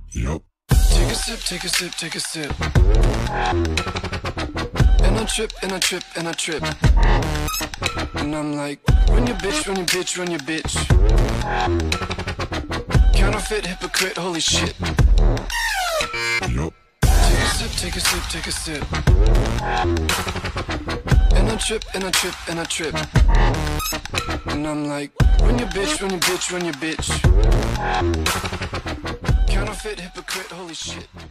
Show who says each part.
Speaker 1: Yup.
Speaker 2: Take a sip, take a sip, take a sip. And I trip, and I trip, and I trip. And I'm like, run your bitch, run your bitch, run your bitch. Counterfeit, hypocrite, holy shit.
Speaker 1: Yup.
Speaker 2: Take a sip, take a sip, take a sip. And I trip, and I trip, and I trip. And I'm like, run your bitch, run your bitch, run your bitch. Counterfeit, hypocrite, holy shit.